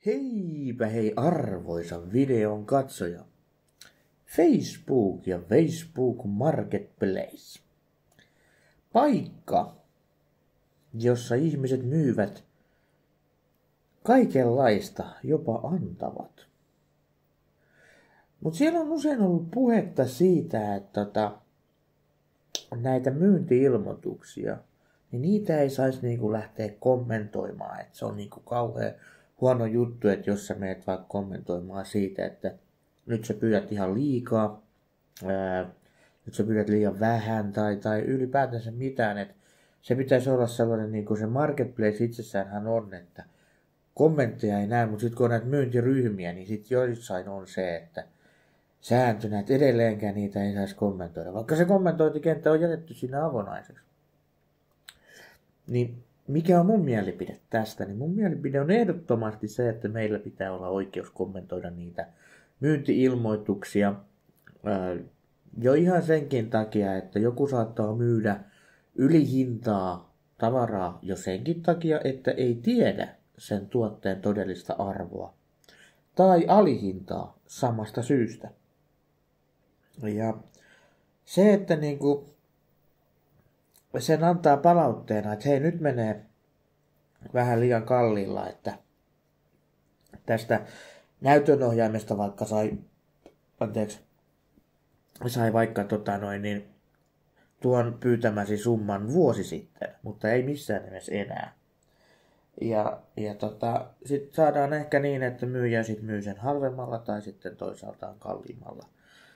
Heipä hei arvoisa videon katsoja. Facebook ja Facebook Marketplace. Paikka, jossa ihmiset myyvät kaikenlaista, jopa antavat. Mutta siellä on usein ollut puhetta siitä, että näitä myynti-ilmoituksia, niin niitä ei saisi niinku lähteä kommentoimaan. Että se on niinku kauhean huono juttu, että jos sä menet vaikka kommentoimaan siitä, että nyt sä pyydät ihan liikaa, nyt sä pyydät liian vähän tai ylipäätänsä mitään. Että se pitäisi olla sellainen, niin kuin se marketplace itsessäänhän on, että kommentteja ei näe, mutta sitten kun on näitä myyntiryhmiä, niin sitten joissain on se, että sääntönä, että edelleenkään niitä ei saisi kommentoida, vaikka se kommentointikenttä on jätetty siinä avonaiseksi. Niin mikä on mun mielipide tästä? Niin mun mielipide on ehdottomasti se, että meillä pitää olla oikeus kommentoida niitä myynti-ilmoituksia jo ihan senkin takia, että joku saattaa myydä ylihintaa tavaraa jo senkin takia, että ei tiedä sen tuotteen todellista arvoa. Tai alihintaa samasta syystä. Ja se, että niinku sen antaa palautteena, että hei, nyt menee vähän liian kalliilla, että tästä näytönohjaimesta vaikka sai vaikka tuon pyytämäsi summan vuosi sitten, mutta ei missään nimessä enää. Ja sitten saadaan ehkä niin, että myyjä sit myy sen halvemmalla tai sitten toisaaltaan kalliimmalla.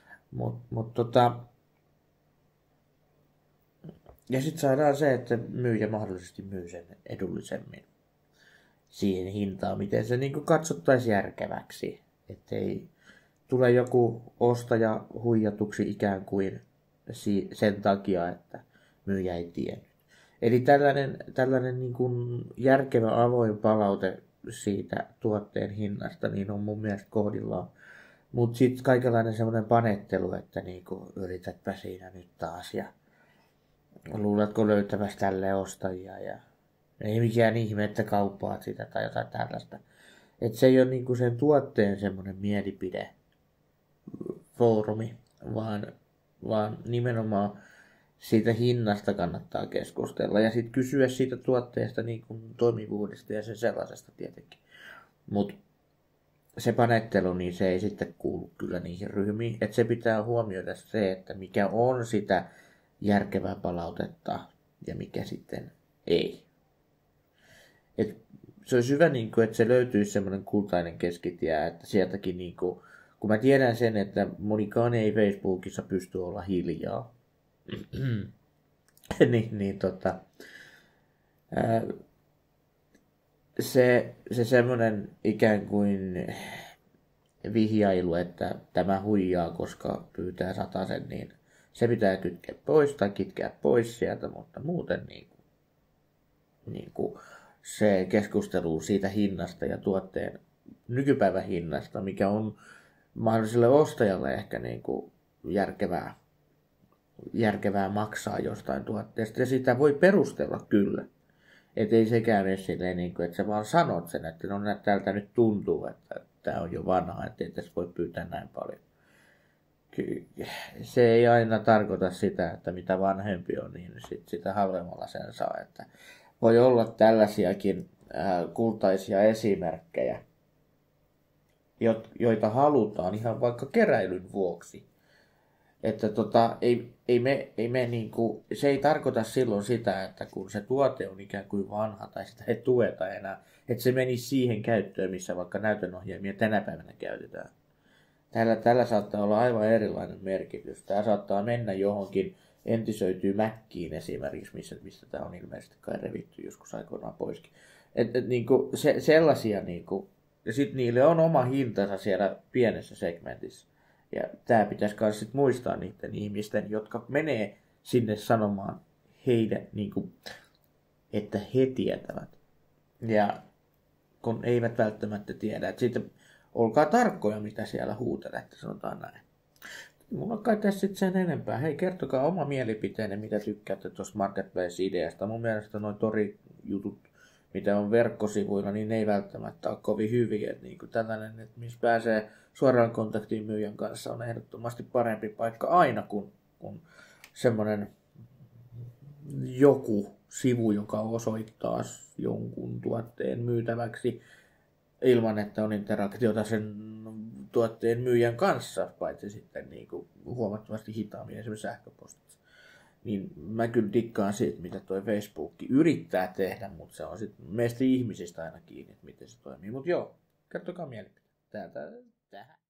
Ja sitten saadaan se, että myyjä mahdollisesti myy sen edullisemmin siihen hintaan, miten se niin katsottaisiin järkeväksi. Ettei tule joku ostaja huijatuksi ikään kuin sen takia, että myyjä ei tiennyt. Eli tällainen niin kuin järkevä avoin palaute siitä tuotteen hinnasta niin on mun mielestä kohdillaan. Mutta sitten kaikenlainen semmoinen panettelu, että niinku yritätpä siinä nyt taas ja luuletko löytäväsi tälle ostajia ja ei mikään ihme, että kauppaat sitä tai jotain tällaista. Että se ei ole niinku sen tuotteen semmoinen mielipidefoorumi, vaan nimenomaan siitä hinnasta kannattaa keskustella ja sitten kysyä siitä tuotteesta niinku toimivuudesta ja sen sellaisesta tietenkin. Mutta se panettelu, niin se ei sitten kuulu kyllä niihin ryhmiin. Että se pitää huomioida se, että mikä on sitä järkevää palautetta ja mikä sitten ei. Et se olisi hyvä, niin kuin, että se löytyisi semmoinen kultainen keskitie, että sieltäkin, niin kuin, kun mä tiedän sen, että monikaan ei Facebookissa pysty olla hiljaa, se semmoinen ikään kuin vihjailu, että tämä huijaa, koska pyytää 100, niin se pitää kytkeä pois tai kitkeä pois sieltä, mutta muuten niin kuin se keskustelu siitä hinnasta ja tuotteen nykypäivän hinnasta, mikä on mahdolliselle ostajalle ehkä niin kuin järkevää maksaa jostain tuotteesta ja sitä voi perustella kyllä. Että ei sekään mene silleen, että sä vaan sanot sen, että no tältä nyt tuntuu, että tää on jo vanha, että ei tässä voi pyytää näin paljon. Se ei aina tarkoita sitä, että mitä vanhempi on, niin sitä halvemmalla sen saa. Että voi olla tällaisiakin kultaisia esimerkkejä, joita halutaan ihan vaikka keräilyn vuoksi. Että se ei tarkoita silloin sitä, että kun se tuote on ikään kuin vanha tai sitä ei tueta enää, että se menisi siihen käyttöön, missä vaikka näytönohjaimia tänä päivänä käytetään. Tällä saattaa olla aivan erilainen merkitys. Tämä saattaa mennä johonkin entisöityy Mäkkiin esimerkiksi, mistä tämä on ilmeisesti kai revitty joskus aikoinaan poiskin. Sellaisia, ja sitten niille on oma hintansa siellä pienessä segmentissä. Ja tämä pitäisi myös sit muistaa niiden ihmisten, jotka menee sinne sanomaan heidän, että he tietävät. Ja kun eivät välttämättä tiedä, että sitten olkaa tarkkoja, mitä siellä huutelette, sanotaan näin. Mulla on kai tässä sitten sen enempää. Hei, kertokaa oma mielipiteenne, mitä tykkäätte tuosta Marketplace-ideasta. Mun mielestä noin Tori-jutut mitä on verkkosivuilla, niin ne ei välttämättä ole kovin hyviä. Että niin kuin tällainen, että missä pääsee suoraan kontaktiin myyjän kanssa, on ehdottomasti parempi paikka aina kuin semmoinen joku sivu, joka osoittaa jonkun tuotteen myytäväksi ilman, että on interaktiota sen tuotteen myyjän kanssa, paitsi sitten niin kuin huomattavasti hitaammin esimerkiksi sähköpostissa. Niin mä kyllä dikkaan siitä, mitä toi Facebook yrittää tehdä, mutta se on sitten meistä ihmisistä aina kiinni, että miten se toimii. Mutta joo, kertokaa mielipiteet täältä tähän.